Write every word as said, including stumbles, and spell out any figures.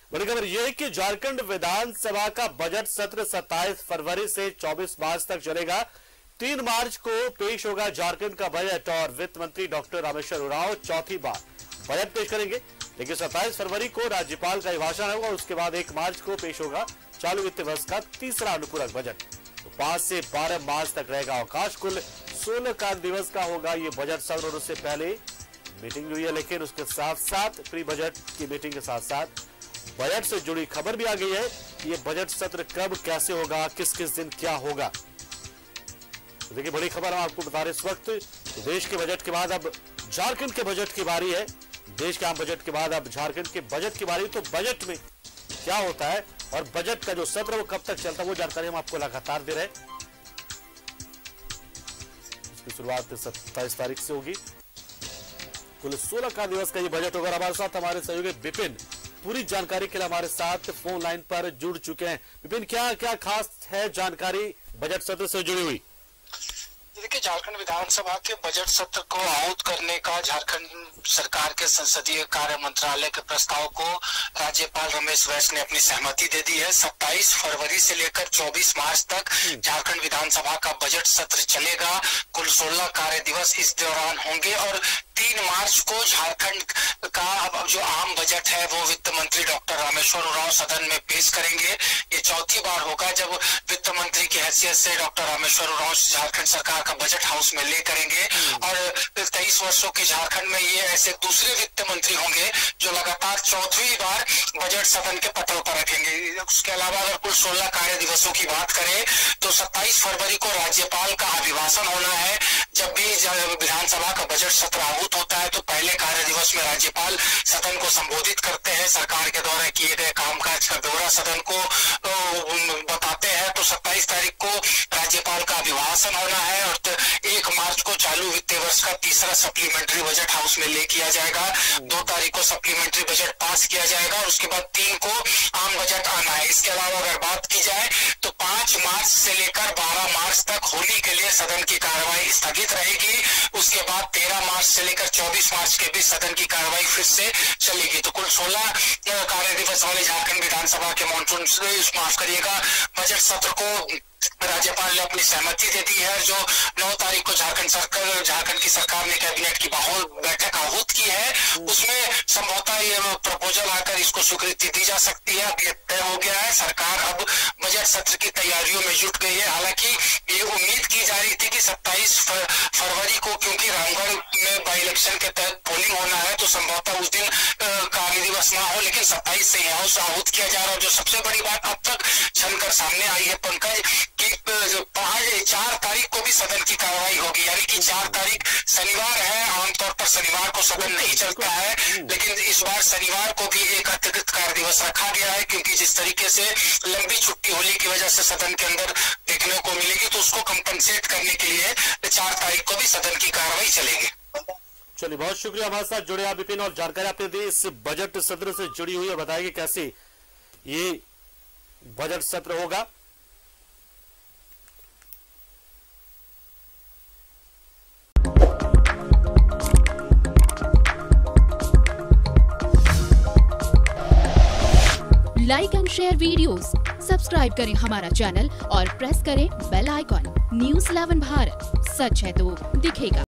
बड़ी खबर यह है कि झारखंड विधानसभा का बजट सत्र सत्ताईस फरवरी से चौबीस मार्च तक चलेगा। तीन मार्च को पेश होगा झारखंड का बजट और वित्त मंत्री डॉक्टर रामेश्वर उरांव चौथी बार बजट पेश करेंगे। लेकिन सत्ताईस फरवरी को राज्यपाल का अभिभाषण होगा और उसके बाद एक मार्च को पेश होगा चालू वित्त वर्ष का तीसरा अनुपूरक बजट। तो पांच से बारह मार्च तक रहेगा अवकाश। कुल सोलह कार्य दिवस का होगा ये बजट सत्र और उससे पहले मीटिंग हुई है, लेकिन उसके साथ साथ प्री बजट की मीटिंग के साथ साथ बजट से जुड़ी खबर भी आ गई है कि ये बजट सत्र कब कैसे होगा, किस किस दिन क्या होगा। तो देखिए बड़ी खबर हम आपको बता रहे इस वक्त तो देश के बजट के बाद अब झारखंड के बजट की बारी है। देश के आम बजट के बाद अब झारखंड के बजट की बारी। तो बजट में क्या होता है और बजट का जो सत्र वो कब तक चलता है वो जानकारी हम आपको लगातार दे रहे हैं। इसकी शुरुआत सत्ताईस तारीख से होगी। कुल सोलह का दिवस का ये बजट होगा। हमारे साथ हमारे सहयोगी विपिन पूरी जानकारी के लिए हमारे साथ फोन लाइन पर जुड़ चुके हैं। विपिन, क्या क्या खास है जानकारी बजट सत्र से जुड़ी हुई? देखिए, झारखंड विधानसभा के बजट सत्र को आहूत करने का झारखंड सरकार के संसदीय कार्य मंत्रालय के प्रस्ताव को राज्यपाल रमेश बैस ने अपनी सहमति दे दी है। सत्ताईस फरवरी से लेकर चौबीस मार्च तक झारखंड विधानसभा का बजट सत्र चलेगा। कुल सोलह कार्य दिवस इस दौरान होंगे और तीन मार्च को झारखंड का अब जो आम बजट है वो वित्त मंत्री डॉक्टर रामेश्वर उरांव सदन में पेश करेंगे। ये चौथी बार होगा जब वित्त मंत्री की हैसियत से डॉक्टर रामेश्वर उरांव झारखंड सरकार का बजट हाउस में ले करेंगे और तेईस वर्षों के झारखंड में ये ऐसे दूसरे वित्त मंत्री होंगे जो लगातार चौथी बार बजट सदन के पटल पर रखेंगे। उसके अलावा अगर कुल सोलह कार्य दिवसों की बात करें तो सत्ताईस फरवरी को राज्यपाल का अभिभाषण होना है। जब भी विधानसभा का बजट सत्र आहूत होता है तो पहले कार्य दिवस में राज्यपाल सदन को संबोधित करते हैं, सरकार के द्वारा किए गए कामकाज का ब्यौरा सदन को बताते हैं। तो सत्ताईस तारीख को राज्यपाल का अभिभाषण होना है और एक मार्च को चालू वित्तीय वर्ष का तीसरा सप्लीमेंट्री बजट हाउस में ले किया जाएगा। दो तारीख को सप्लीमेंट्री बजट पास किया जाएगा और उसके बाद तीन को आम बजट आना है। इसके अलावा अगर बात की जाए तो पांच मार्च से लेकर बारह मार्च तक होली के लिए सदन की कार्रवाई स्थगित रहेगी। उसके बाद तेरह मार्च से लेकर चौबीस मार्च के बीच सदन की कार्रवाई फिर से चलेगी। तो कुल सोलह कार्य दिवस वाले झारखंड विधानसभा के मॉनसून माफ करिएगा बजट सत्र को राज्यपाल ने अपनी सहमति दे दी है। जो नौ तारीख को झारखंड सरकार झारखंड की सरकार ने कैबिनेट की बैठक आहूत की है उसमें संभवतः ये प्रपोजल आकर इसको स्वीकृति दी जा सकती है। अब ये तय हो गया है, सरकार अब बजट सत्र की तैयारियों में जुट गई है। हालांकि ये उम्मीद की जा रही थी कि सत्ताईस फरवरी को क्योंकि रामगढ़ में बाई इलेक्शन के तहत पोलिंग होना है तो संभवतः उस दिन कार्य दिवस ना हो, लेकिन सत्ताईस से हाउस आहूत किया जा रहा है। जो सबसे बड़ी बात अब तक छनकर सामने आई है पंकज कि चार तारीख को भी सदन की कार्रवाई होगी, यानी कि चार तारीख शनिवार है। आमतौर पर शनिवार को सदन नहीं चलता है, लेकिन इस बार शनिवार को भी एक अतिरिक्त कार्य दिवस रखा गया है क्योंकि जिस तरीके से लंबी छुट्टी होली की वजह से सदन के अंदर देखने को मिलेगी तो उसको कंपनसेट करने के लिए चार तारीख को भी सदन की कार्रवाई चलेगी। चलिए, बहुत शुक्रिया हमारे साथ जुड़े आप विपिन और जानकारी आपने दी इस बजट सत्र से जुड़ी हुई है। बताइए कैसे ये बजट सत्र होगा। Like and share videos, subscribe करें हमारा चैनल और प्रेस करें bell icon. News eleven Bharat, सच है तो दिखेगा।